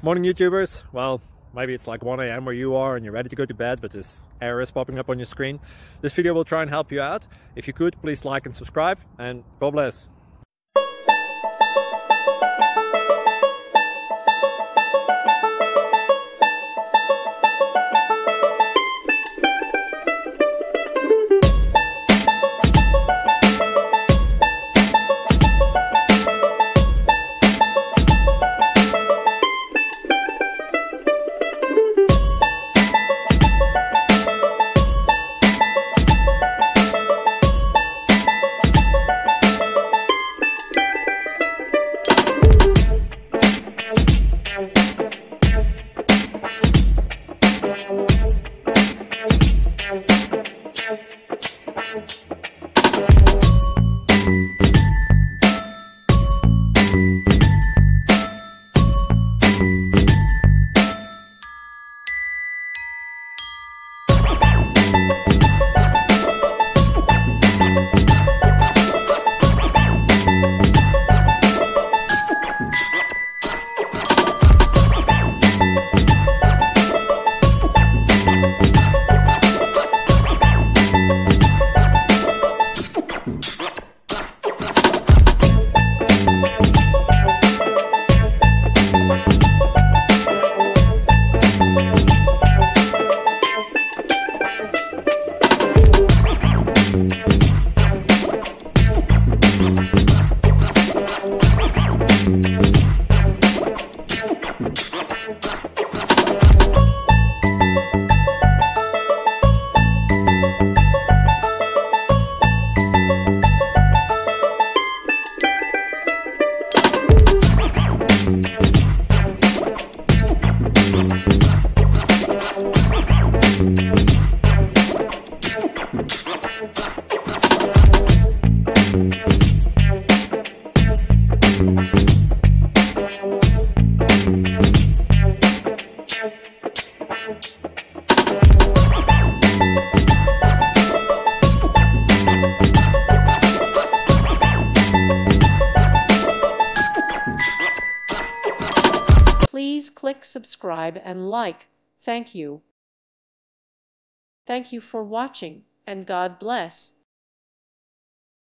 Morning YouTubers. Well, maybe it's like 1 a.m. where you are and you're ready to go to bed, but this error is popping up on your screen. This video will try and help you out. If you could, please like and subscribe, and God bless. Please click subscribe and like. Thank you. Thank you for watching, and God bless.